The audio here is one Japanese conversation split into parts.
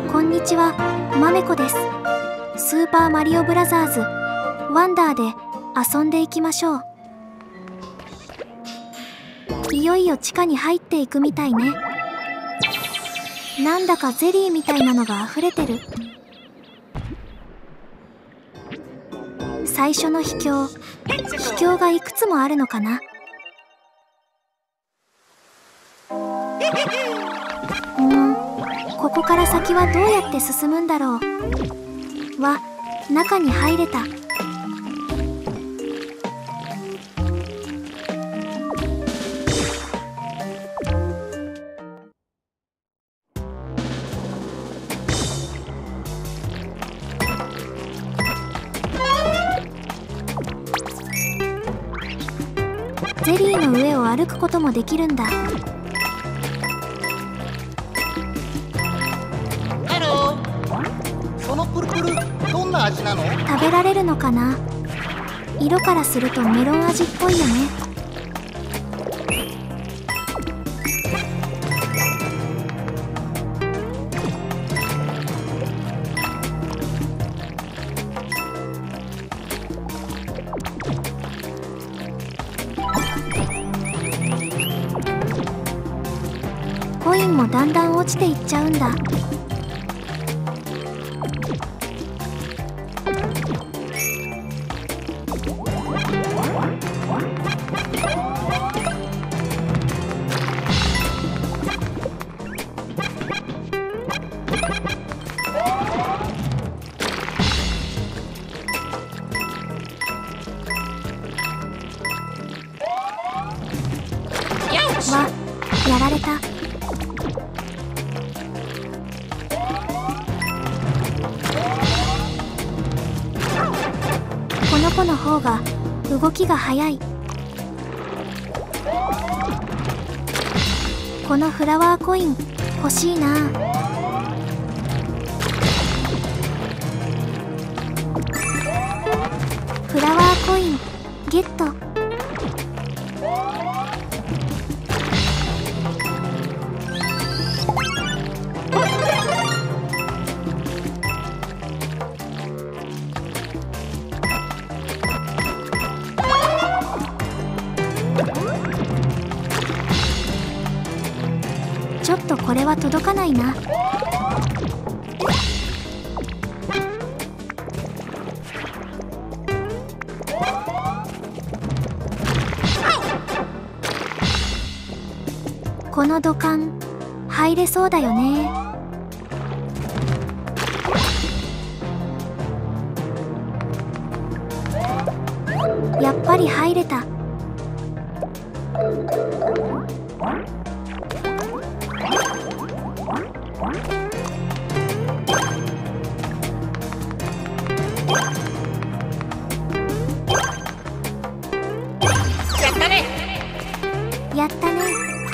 こんにちは、まめこです。スーパーマリオブラザーズワンダーで遊んでいきましょう。いよいよ地下に入っていくみたいね。なんだかゼリーみたいなのが溢れてる。最初の秘境がいくつもあるのかな。ここから先はどうやって進むんだろう。中に入れた。ゼリーの上を歩くこともできるんだ。 そのプルプル、どんな味なの？ 食べられるのかな。色からするとメロン味っぽいよね。コインもだんだん落ちていっちゃうんだ。やられた。この子の方が動きが速い。このフラワーコイン欲しいな。フラワーコインゲット。ちょっとこれは届かないな。この土管入れそうだよね。やっぱり入れた。やったね。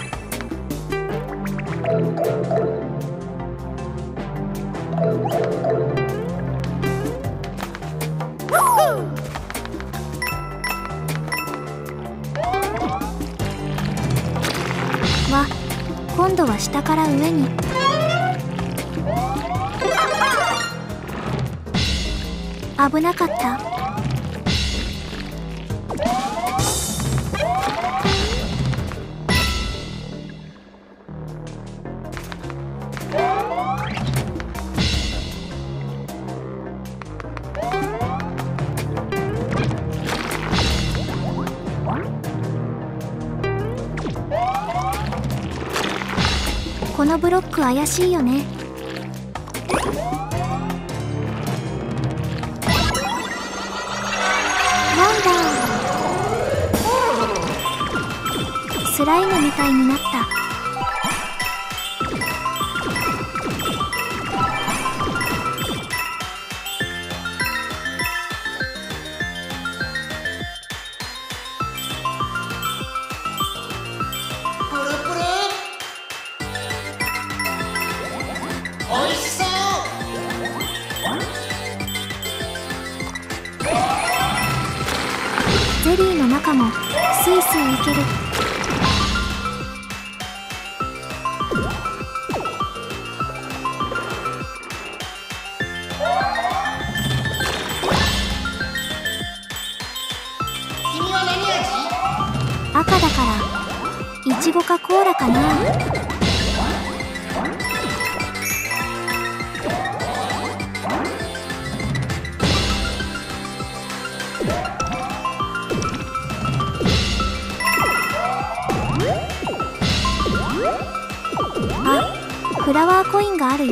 今度は下から上に。危なかった。このブロック怪しいよね。ワンダー。スライムみたいになった。 おいしそう。 ゼリーの中もスイスイいける。 ゴかコーラかな。あ、フラワーコインがあるよ。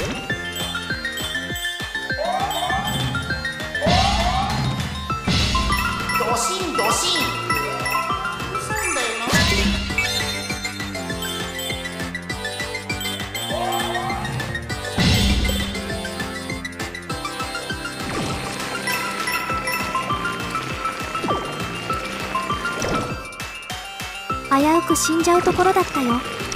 ドシンドシン。うるさいんだよな。 危うく死んじゃうところだったよ。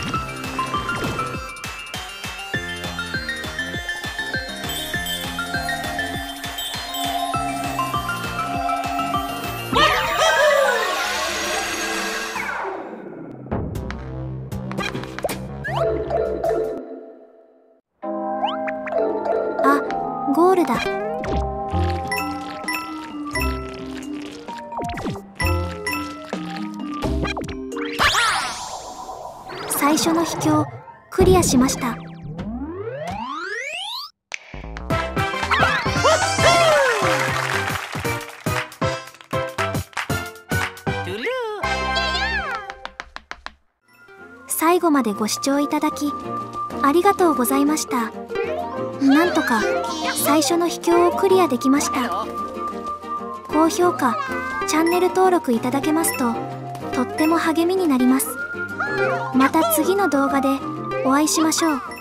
あ、ゴールだ。最初の秘境クリアしました。最後までご視聴いただきありがとうございました。なんとか最初の秘境をクリアできました。高評価、チャンネル登録いただけますととっても励みになります。また次の動画でお会いしましょう。